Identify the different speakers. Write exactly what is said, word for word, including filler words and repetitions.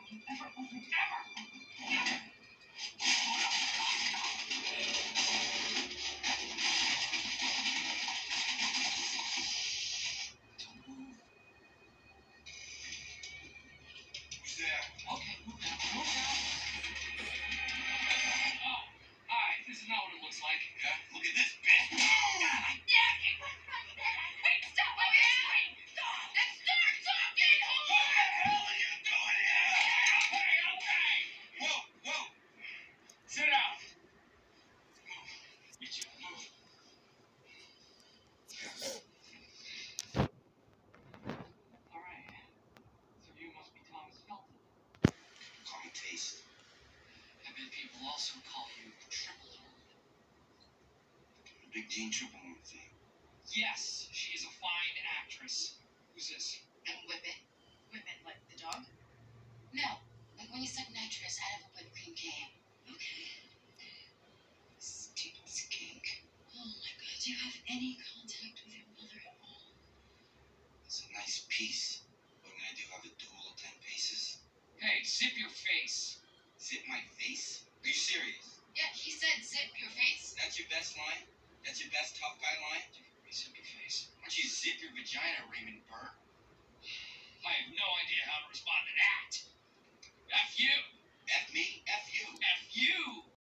Speaker 1: Okay, move down, move down. Oh, hi, this is not what it looks like.
Speaker 2: Yeah, look at this bitch.
Speaker 3: Hey, stop my scream! Stop! And start talking!
Speaker 2: What the hell are you doing here?
Speaker 1: Okay, okay.
Speaker 2: Whoa, whoa.
Speaker 1: Sit down. Move. You two, move. All right. So you must be Thomas Felton.
Speaker 2: Call me Taste.
Speaker 1: I bet people also call you Triple Horn.
Speaker 2: The Big Gene Triple Horn thing.
Speaker 1: Yes, she is a fine actress. Who's this?
Speaker 3: And Whippet. Whippet, like the dog? No, like when you suck nitrous out of a whipped cream can. Okay. Stupid skink. Oh my god, do you have any contact with your mother at all?
Speaker 2: It's a nice piece. What am I gonna do? Have a duel of ten paces?
Speaker 1: Hey, zip your face.
Speaker 2: Zip my face? Are you serious?
Speaker 3: Yeah, he said zip your face.
Speaker 2: That's your best line? That's your best tough guy line?
Speaker 1: Zip your face.
Speaker 2: Why don't you zip your vagina, Raymond Burr?
Speaker 1: I have no idea how to respond to that.